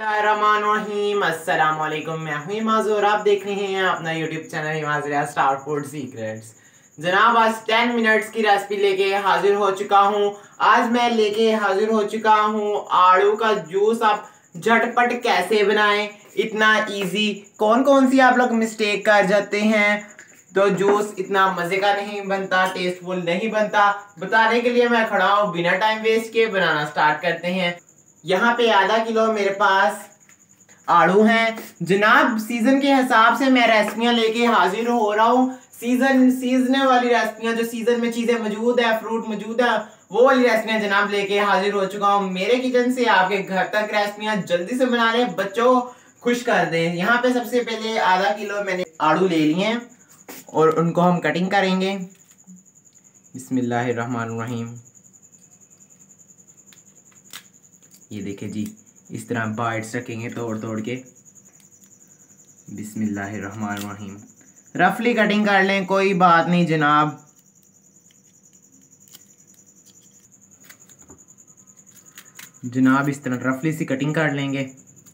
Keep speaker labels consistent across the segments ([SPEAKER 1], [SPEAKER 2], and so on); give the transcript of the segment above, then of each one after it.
[SPEAKER 1] रहीम अस्सलाम वालेकुम। मैं हूं हिमाज और आप देख रहे हैं अपना YouTube channel Himaz Riyaz star food secrets. जनाब आज 10 मिनट्स की रेसिपी लेके हाजिर हो चुका हूं। आज मैं लेके हाजिर हो चुका हूं आड़ू का जूस। आप झटपट कैसे बनाएं, इतना इजी। कौन कौन सी आप लोग मिस्टेक कर जाते हैं तो जूस इतना मजे का नहीं बनता, टेस्टफुल नहीं बनता, बताने के लिए मैं खड़ा हूँ। बिना टाइम वेस्ट के बनाना स्टार्ट करते हैं। यहाँ पे आधा किलो मेरे पास आड़ू हैं। जनाब सीजन के हिसाब से मैं रेसिपियां लेके हाजिर हो रहा हूँ। सीजन वाली रेसिपियां, जो सीजन में चीजें मौजूद है, फ्रूट मौजूद है, वो वाली रेसिपियां जनाब लेके हाजिर हो चुका हूँ। मेरे किचन से आपके घर तक रेसिपियां जल्दी से बना लें, बच्चों को खुश कर दें। यहाँ पे सबसे पहले आधा किलो मैंने आड़ू ले लिए हैं और उनको हम कटिंग करेंगे। बिस्मिल्लाहिर्रहमानिर्रहीम। ये देखें जी, इस तरह बाइट्स रखेंगे तोड़ तोड़ के। बिस्मिल्लाहिर्रहमानिर्रहीम। रफली कटिंग कर लें, कोई बात नहीं जनाब। जनाब इस तरह रफली सी कटिंग कर लेंगे।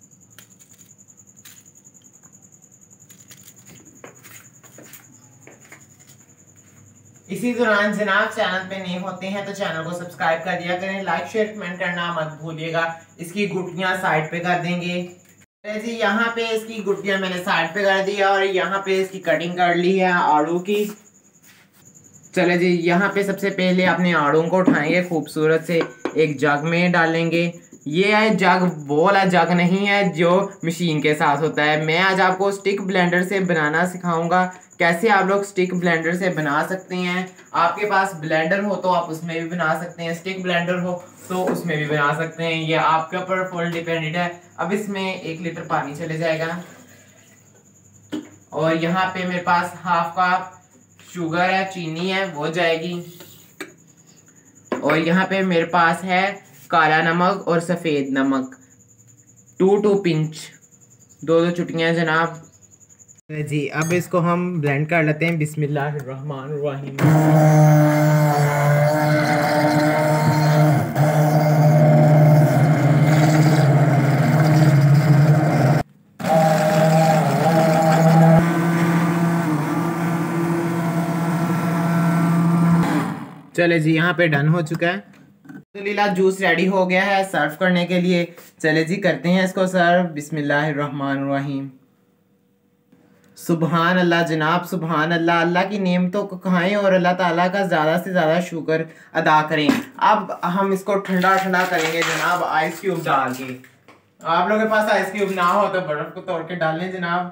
[SPEAKER 1] इसी दौरान जनाब चैनल पे नए होते हैं तो चैनल को सब्सक्राइब कर दिया करें, लाइक शेयर कमेंट करना मत भूलिएगा। इसकी गुठलियां साइड पे कर देंगे जी। यहाँ पे इसकी गुठलियां मैंने साइड पे कर दी और यहाँ पे इसकी कटिंग कर ली है आड़ू की। चले जी, यहाँ पे सबसे पहले अपने आड़ू को उठाएंगे, खूबसूरत से एक जग में डालेंगे। ये है जग, वो वाला जग नहीं है जो मशीन के साथ होता है। मैं आज आपको स्टिक ब्लेंडर से बनाना सिखाऊंगा, कैसे आप लोग स्टिक ब्लेंडर से बना सकते हैं। आपके पास ब्लेंडर हो तो आप उसमें भी बना सकते हैं, स्टिक ब्लेंडर हो तो उसमें भी बना सकते हैं। ये आपके ऊपर फुल डिपेंडेंट है। अब इसमें 1 लीटर पानी चले जाएगा और यहाँ पे मेरे पास हाफ कप शुगर है, चीनी है, वो जाएगी। और यहाँ पे मेरे पास है काला नमक और सफ़ेद नमक, 2 पिंच, 2 चुटकियाँ जनाब जी। अब इसको हम ब्लेंड कर लेते हैं। बिस्मिल्लाहिर्रहमानिर्रहीम। चले जी, यहाँ पे डन हो चुका है। तो लीला जूस रेडी हो गया है सर्व करने के लिए। चले जी करते हैं इसको सर्व। बिस्मिल्लाहिर्रहमानिर्रहीम। सुबहान अल्लाह जनाब, सुबहान अल्लाह। अल्लाह की नेमतों को खाएं और अल्लाह ताला का ज़्यादा से ज़्यादा शुक्र अदा करें। अब हम इसको ठंडा ठंडा करेंगे जनाब, आइस क्यूब डाल के। आप लोगों के पास आइस क्यूब ना हो तो बर्फ को तोड़ के डाल लें जनाब।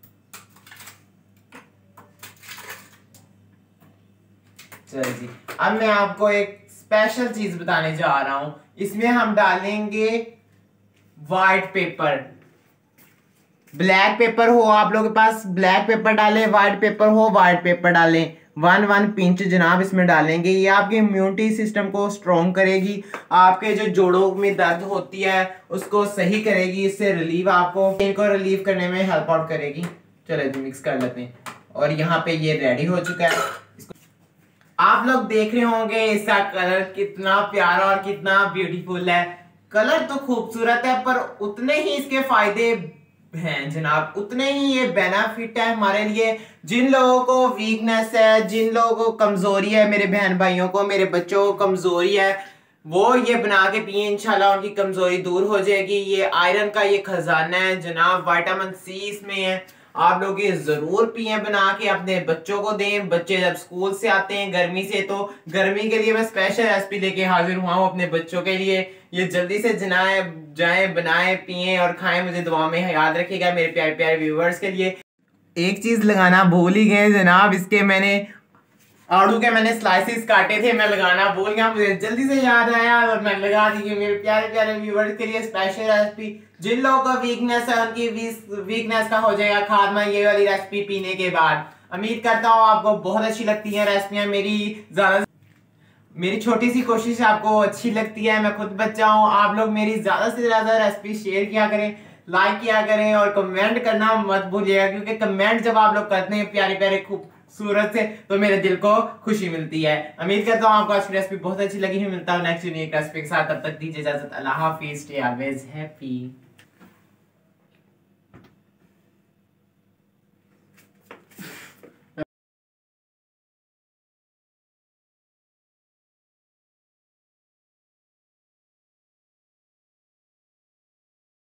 [SPEAKER 1] चलिए जी, अब मैं आपको एक स्पेशल चीज बताने जा रहा हूं। इसमें हम डालेंगे व्हाइट पेपर। ब्लैक पेपर हो आप लोगों के पास, ब्लैक पेपर डालें, व्हाइट पेपर हो व्हाइट पेपर डालें। 1 पिंच जनाब इसमें डालेंगे। ये आपके इम्यूनिटी सिस्टम को स्ट्रॉन्ग करेगी, आपके जो जोड़ों में दर्द होती है उसको सही करेगी, इससे रिलीव, आपको पेन को रिलीव करने में हेल्प आउट करेगी। चलो जी मिक्स कर लेते हैं। और यहाँ पे ये रेडी हो चुका है। आप लोग देख रहे होंगे इसका कलर कितना प्यारा और कितना ब्यूटीफुल है। कलर तो खूबसूरत है पर उतने ही इसके फायदे हैं जनाब, उतने ही ये बेनिफिट है हमारे लिए। जिन लोगों को वीकनेस है, जिन लोगों को कमजोरी है, मेरे बहन भाइयों को, मेरे बच्चों को कमजोरी है, वो ये बना के पिए, इंशाल्लाह उनकी कमजोरी दूर हो जाएगी। ये आयरन का ये खजाना है जनाब, विटामिन सी इसमें है। आप लोग ये जरूर पिए, बना के अपने बच्चों को दें। बच्चे जब स्कूल से आते हैं गर्मी से, तो गर्मी के लिए मैं स्पेशल रेसिपी लेके हाजिर हुआ हूँ अपने बच्चों के लिए। ये जल्दी से जाए बनाए, पिए और खाएं। मुझे दुआ में याद रखिएगा मेरे प्यारे प्यारे व्यूवर्स के लिए। एक चीज लगाना भूल ही गए जनाब, इसके मैंने आड़ू के मैंने स्लाइसेस काटे थे, मैं लगाना भूल गया, मुझे जल्दी से याद आया और मैं लगा दी मेरे प्यारे प्यारे व्यूवर्स के लिए स्पेशल रेसिपी। जिन लोगों का वीकनेस है उनकी वीकनेस का हो जाएगा खात्मा ये वाली रेसिपी पीने के बाद। उम्मीद करता हूँ आपको बहुत अच्छी लगती है रेसिपियाँ मेरी छोटी सी कोशिश आपको अच्छी लगती है। मैं खुद बच्चा हूँ, आप लोग मेरी ज्यादा से ज्यादा रेसिपी शेयर किया करें, लाइक किया करें और कमेंट करना मत भूलिएगा, क्योंकि कमेंट जब आप लोग करते हैं प्यारे प्यारे खूबसूरत से तो मेरे दिल को खुशी मिलती है। उम्मीद करता हूँ आपको आज की रेसिपी बहुत अच्छी लगी है। मिलता हूँ नेक्स्ट यूनिक रेसिपी के साथ, तब तक दीजिए इजाजत। अल्लाह हाफिज, स्टे ऑलवेज हैप्पी।